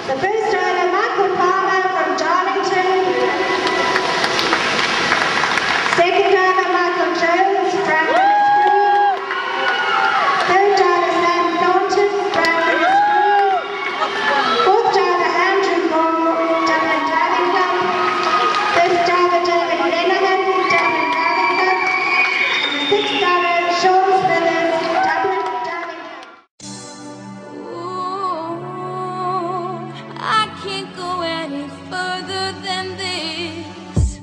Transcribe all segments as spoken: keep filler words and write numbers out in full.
The first rider, Michael Palmer from Darlington. Second driver, Michael Jones from Spring. Third driver, Sam Thornton from Spring. Fourth driver, Andrew Moore, Dublin Driving Club. Fifth driver, David Lenihan, Dublin Driving Club. And the sixth driver, Sean Smithers, Dublin Driving Club. I can't go any further than this.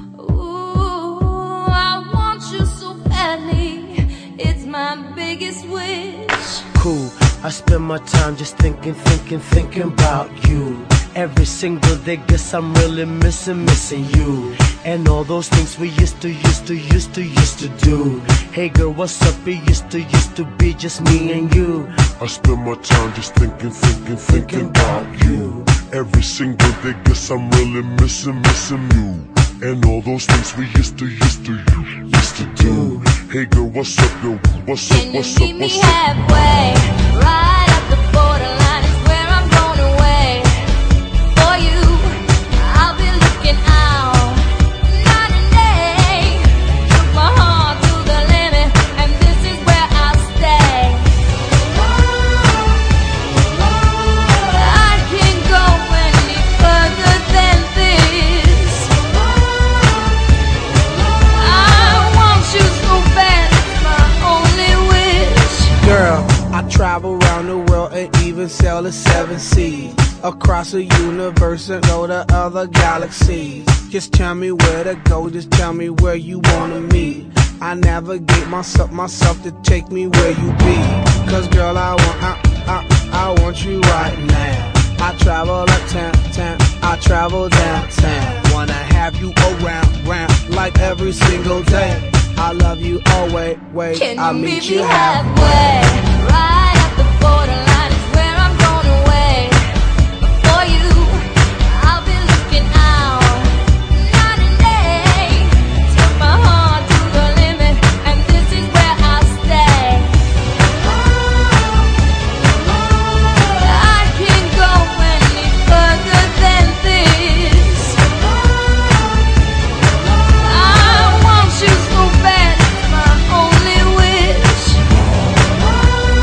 Ooh, I want you so badly. It's my biggest wish. Cool, I spend my time just thinking, thinking, thinking about you. Every single day, guess I'm really missing, missing you. And all those things we used to, used to, used to, used to do. Hey girl, what's up? It used to, used to be just me and you. I spend my time just thinking, thinking, thinking about you. Every single day, guess I'm really missing, missing you. And all those things we used to, used to, used to do. Hey girl, what's up, yo? What's up, Can what's you up, meet me what's up? halfway? Right up the borderline is where I'm going away. For you, I'll be looking out night and day. Took my heart to the limit, and this is where I'll stay. I can't go any further than this. I want you so bad, it's my only wish. Girl, I travel around the world and even sail the seven seas. Across the universe and go to other galaxies. Just tell me where to go, just tell me where you wanna meet. I navigate myself, myself to take me where you be. Cause girl, I want, I, I, I want you right now. I travel uptown, town, I travel downtown. Wanna have you around, round, like every single day. I love you always, wait, Can I'll you meet meet you me halfway. halfway? Right up the borderline is where I'm going away. For you, I'll be looking out night and day. Took my heart to the limit, and this is where I'll stay. I can't go any further than this. I want you so bad, it's my only wish.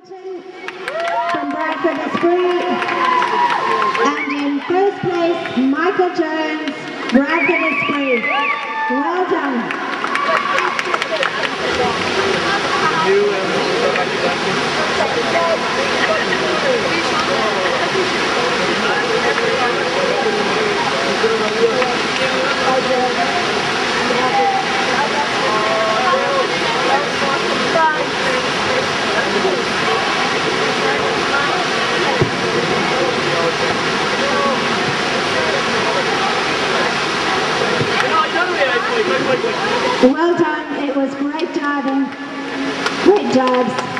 From Bradford Esprit. And in first place, Michael Jones, Bradford Esprit. Well done. Well done, it was great diving, great dives.